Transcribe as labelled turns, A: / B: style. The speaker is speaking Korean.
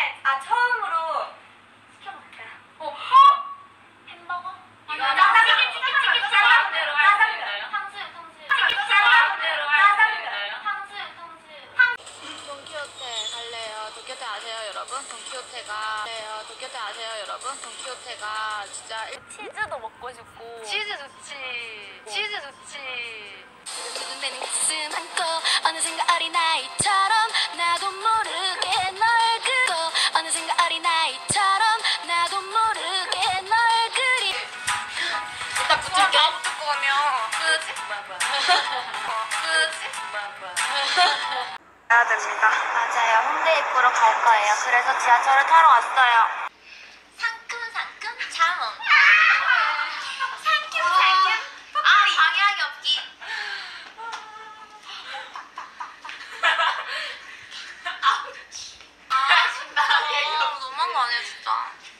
A: 처음으로 시켜볼까요?
B: 햄버거? 돈키호테 갈래요. 돈키호테 아세요, 여러분? 돈키호테 아세요, 여러분? 돈키호테가 진짜 치즈도 먹고 싶고. 치즈 좋지. 치즈 좋지. 두근대는 가슴 안고 어느샌가 어린아이처럼 나도 모르게 널 그리고 어느샌가 어린아이처럼 나도 모르게 널 그리. 일단 붙을게. 붙을 거면 그지? 그지?
A: 해야 됩니다.
B: 맞아요. 홍대 입구로 갈 거예요. 그래서 지하철을 타러 왔어요. 상큼상큼 잠음. 상큼상큼 아, 방해하기 없기. 아, 진짜. 너무한 거 아니야, 진짜.